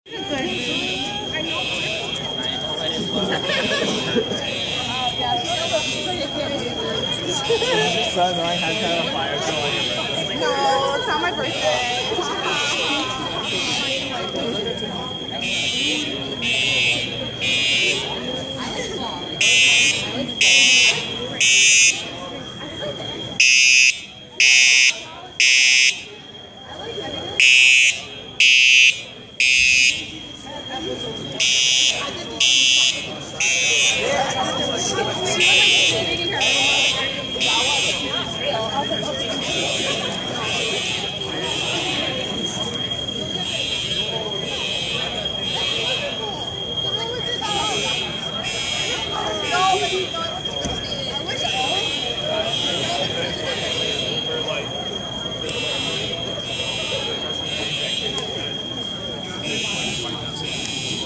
So annoying, have to have a fire drill on your birthday. No, it's not my birthday.